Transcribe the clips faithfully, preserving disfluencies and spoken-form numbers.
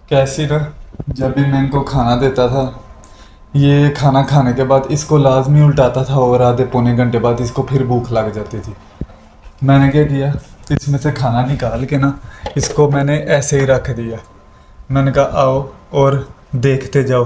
कैसी ना, जब भी मैं इनको खाना देता था, ये खाना खाने के बाद इसको लाजमी उल्टाता था और आधे पौने घंटे बाद इसको फिर भूख लग जाती थी। मैंने क्या किया, इसमें से खाना निकाल के ना इसको मैंने ऐसे ही रख दिया। मैंने कहा आओ और देखते जाओ।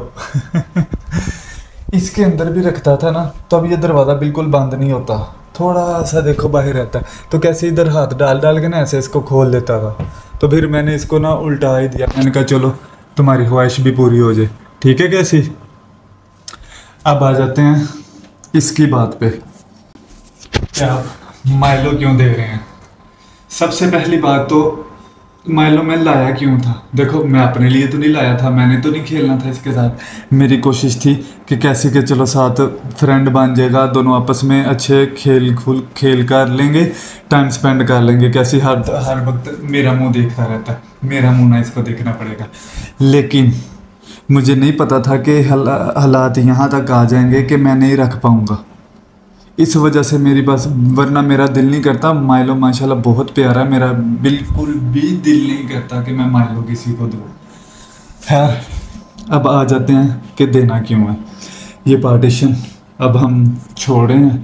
इसके अंदर भी रखता था ना, तो अब ये दरवाज़ा बिल्कुल बंद नहीं होता, थोड़ा सा देखो बाहर रहता है, तो कैसे इधर हाथ डाल डाल के ना ऐसे इसको खोल देता था। तो फिर मैंने इसको ना उल्टा ही दिया, मैंने कहा चलो तुम्हारी ख्वाहिश भी पूरी हो जाए। ठीक है कैसी। अब आ जाते हैं इसकी बात पे, क्या आप माइलो क्यों दे रहे हैं। सबसे पहली बात तो, माइलो मैं लाया क्यों था। देखो मैं अपने लिए तो नहीं लाया था, मैंने तो नहीं खेलना था इसके साथ। मेरी कोशिश थी कि कैसे के चलो साथ फ्रेंड बन जाएगा, दोनों आपस में अच्छे खेल खुल खेल कर लेंगे, टाइम स्पेंड कर लेंगे। कैसे हर हर वक्त मेरा मुंह देखता रहता है, मेरा मुंह ना इसको देखना पड़ेगा। लेकिन मुझे नहीं पता था कि हला हालात यहाँ तक आ जाएंगे कि मैं नहीं रख पाऊँगा। इस वजह से मेरी बस, वरना मेरा दिल नहीं करता। माइलो माशाल्लाह बहुत प्यारा है, मेरा बिल्कुल भी दिल नहीं करता कि मैं माइलो किसी को दूँ। खैर अब आ जाते हैं कि देना क्यों है ये पार्टीशन। अब हम छोड़े हैं,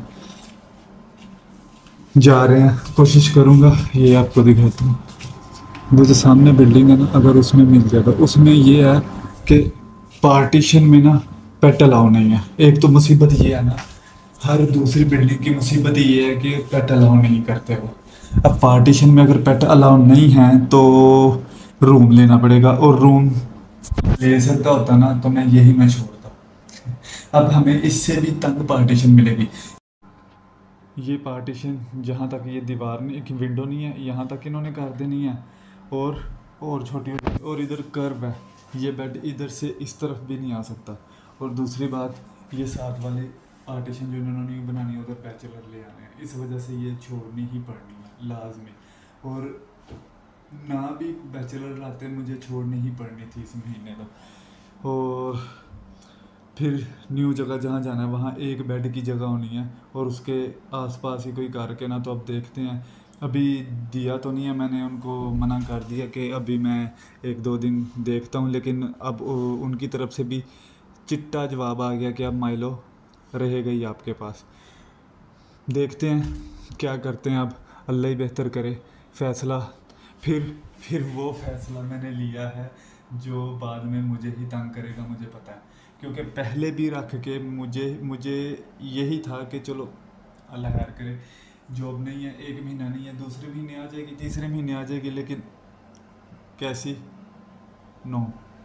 जा रहे हैं, कोशिश करूँगा ये आपको दिखाता हूँ। वो जो सामने बिल्डिंग है ना, अगर उसमें मिल जाएगा। उसमें ये है कि पार्टीशन में ना पेट अलाउ नहीं है। एक तो मुसीबत ये है ना, हर दूसरी बिल्डिंग की मुसीबत ये है कि पेट अलाउ नहीं करते हो। अब पार्टीशन में अगर पेट अलाउ नहीं है तो रूम लेना पड़ेगा, और रूम ले सकता होता ना तो मैं यही मैं छोड़ता। अब हमें इससे भी तंग पार्टीशन मिलेगी। ये पार्टीशन जहाँ तक ये दीवार नहीं, एक विंडो नहीं है, यहाँ तक इन्होंने कर देनी है। और और छोटी छोटी, और इधर कर्व है, ये बेड इधर से इस तरफ भी नहीं आ सकता। और दूसरी बात, ये साथ वाले पार्टीशन जो इन्होंने बनानी है उधर बैचलर ले आने हैं, इस वजह से ये छोड़नी ही पड़नी है लाजमी। और ना भी बैचलर लाते मुझे छोड़नी ही पड़नी थी इस महीने तो। और फिर न्यू जगह जहाँ जाना है वहाँ एक बेड की जगह होनी है, और उसके आसपास ही कोई करके ना, तो अब देखते हैं। अभी दिया तो नहीं है, मैंने उनको मना कर दिया कि अभी मैं एक दो दिन देखता हूँ। लेकिन अब उ- उनकी तरफ से भी चिट्टा जवाब आ गया कि अब माइलो रहेगा ही आपके पास। देखते हैं क्या करते हैं, अब अल्लाह ही बेहतर करे फ़ैसला। फिर फिर वो फ़ैसला मैंने लिया है जो बाद में मुझे ही तंग करेगा, मुझे पता है। क्योंकि पहले भी रख के मुझे मुझे यही था कि चलो अल्लाह खैर करे, जॉब नहीं है, एक महीना नहीं है, दूसरे महीने आ जाएगी, तीसरे महीने आ जाएगी, लेकिन कैसी नो।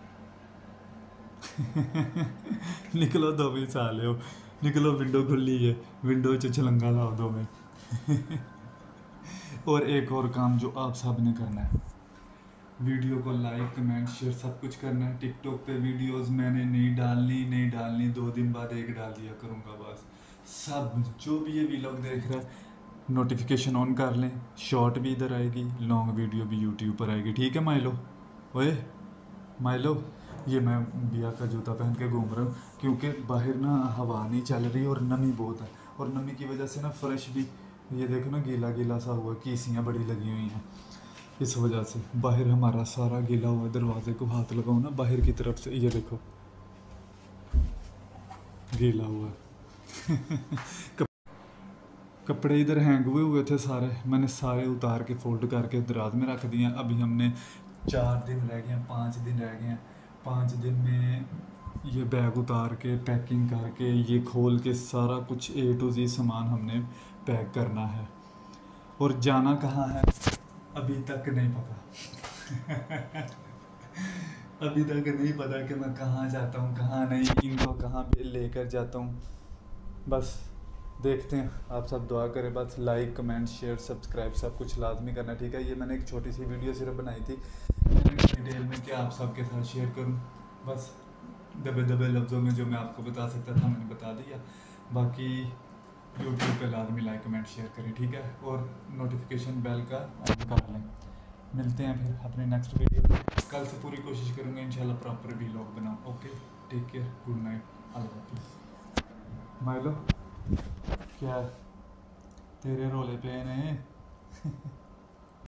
निकलो दो भी साले हो, निकलो विंडो खुली है, विंडो च छलंगा लाओ दो में। और एक और काम जो आप सब ने करना है, वीडियो को लाइक कमेंट शेयर सब कुछ करना है। टिकटॉक पे वीडियोस मैंने नहीं डालनी नहीं डालनी दो दिन बाद एक डाल दिया करूँगा बस। सब जो भी ये वीलॉग देख रहा है नोटिफिकेशन ऑन कर लें, शॉर्ट भी इधर आएगी, लॉन्ग वीडियो भी यूट्यूब पर आएगी। ठीक है माइलो, ओए माइलो। ये मैं बिया का जूता पहन के घूम रहा हूँ क्योंकि बाहर ना हवा नहीं चल रही और नमी बहुत है, और नमी की वजह से ना फ्रेश भी, ये देखो ना गीला गीला सा हुआ, कीसियाँ बड़ी लगी हुई हैं। इस वजह से बाहर हमारा सारा गीला हुआ। दरवाजे को हाथ लगाओ ना बाहर की तरफ से, ये देखो गीला हुआ है। कप, कपड़े इधर हैंग हुए हुए थे सारे, मैंने सारे उतार के फोल्ड करके दराज में रख दिए हैं। अभी हमने चार दिन रह गए हैं, पाँच दिन रह गए हैं। पाँच दिन में ये बैग उतार के पैकिंग करके ये खोल के सारा कुछ ए टू जी सामान हमने पैक करना है। और जाना कहाँ है अभी तक नहीं पता। अभी तक नहीं पता कि मैं कहाँ जाता हूँ कहाँ नहीं, इनको कहाँ पे लेकर जाता हूँ। बस देखते हैं। आप सब दुआ करें, बस लाइक कमेंट शेयर सब्सक्राइब सब कुछ लाजमी करना, ठीक है। ये मैंने एक छोटी सी वीडियो सिर्फ बनाई थी, मैंने डिटेल में कि आप सबके साथ शेयर करूँ। बस दबे दबे लफ्ज़ों में जो मैं आपको बता सकता था मैंने बता दिया। बाकी यूट्यूब पे लाजमी लाइक कमेंट शेयर करें, ठीक है। और नोटिफिकेशन बेल का ऑन कर लें। मिलते हैं फिर अपने नेक्स्ट वीडियो में। कल से पूरी कोशिश करूँगा इंशाल्लाह प्रॉपर वीलॉग बनाऊँ। Okay, take care, good night, अल्लाह हाफिज़। माइलो क्या तेरे रोले पे ने।